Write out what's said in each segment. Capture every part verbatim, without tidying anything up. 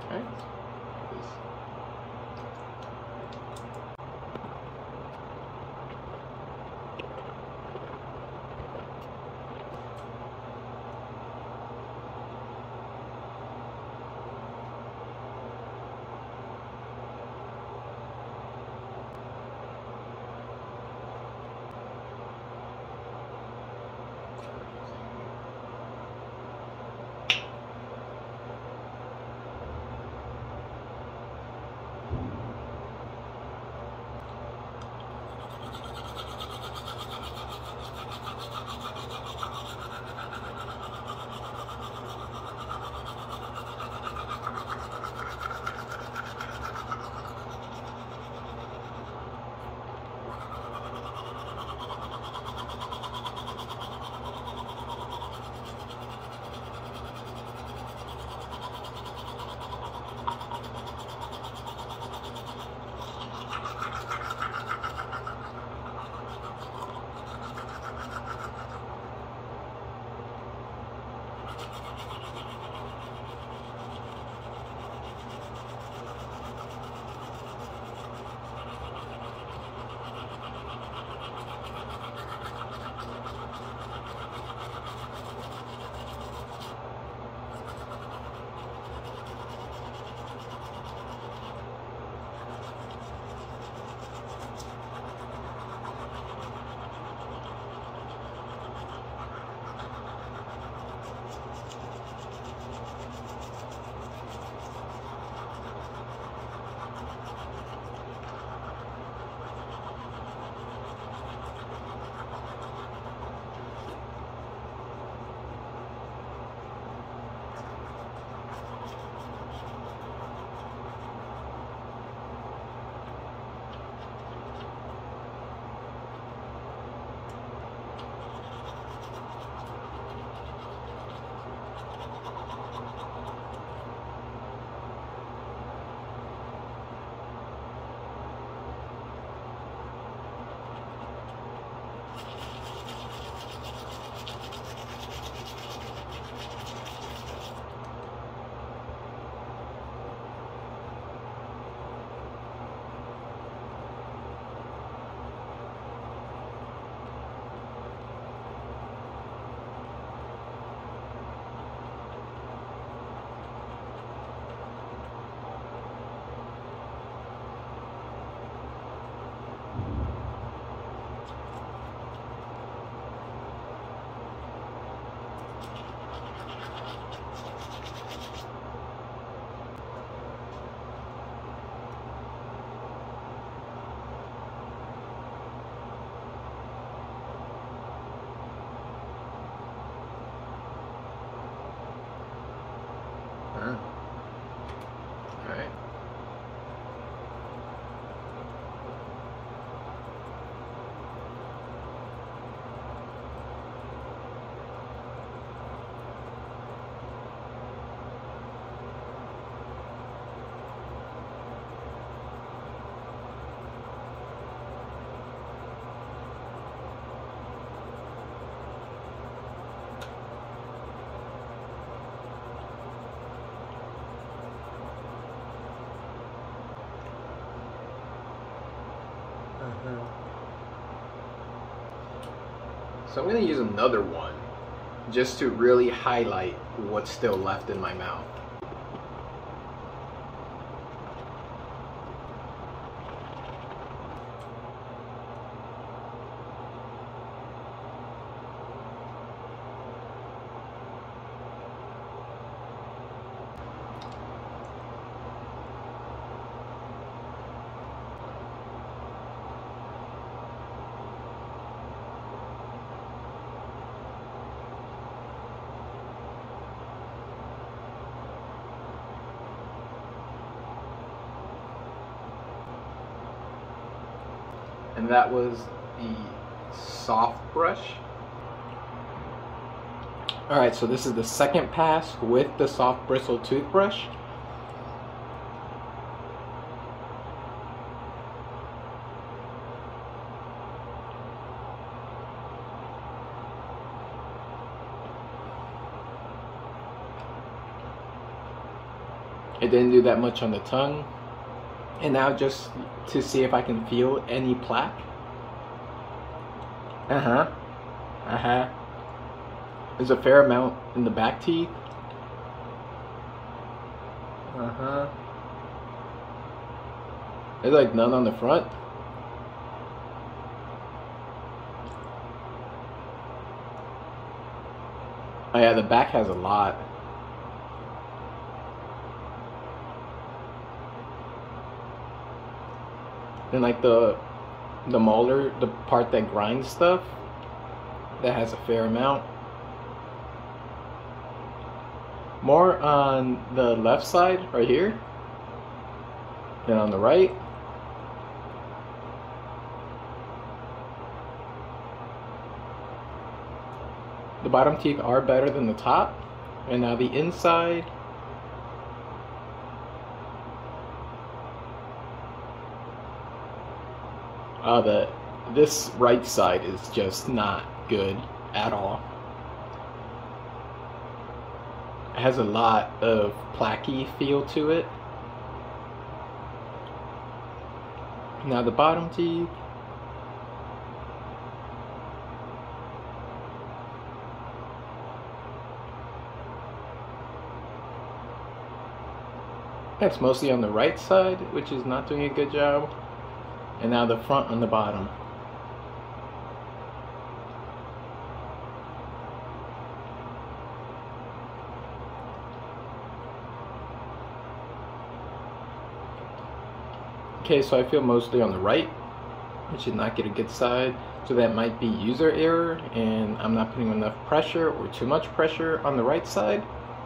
All right. Alright. So I'm going to use another one just to really highlight what's still left in my mouth. And that was the soft brush. Alright, so this is the second pass with the soft bristle toothbrush. It didn't do that much on the tongue. And now just to see if I can feel any plaque. Uh-huh. Uh-huh. There's a fair amount in the back teeth. Uh-huh. There's like none on the front. Oh yeah, the back has a lot. And like the the molar, the part that grinds stuff, that has a fair amount. More on the left side, right here, than on the right. The bottom teeth are better than the top. And now the inside. Uh, the, this right side is just not good at all. It has a lot of plaquey feel to it. Now the bottom teeth. That's mostly on the right side, which is not doing a good job. And now the front on the bottom. Okay, so I feel mostly on the right, which did not get a good side. So that might be user error, and I'm not putting enough pressure or too much pressure on the right side.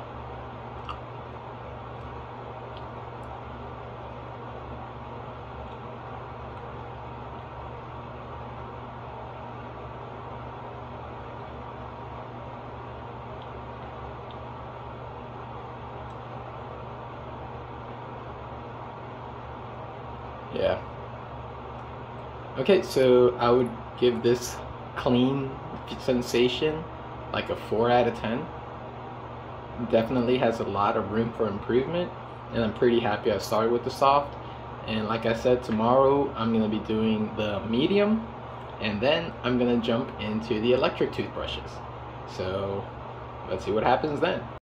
Yeah. Okay, so I would give this clean sensation like a four out of ten. Definitely has a lot of room for improvement, and I'm pretty happy I started with the soft. And like I said, tomorrow I'm going to be doing the medium, and then I'm going to jump into the electric toothbrushes. So let's see what happens then.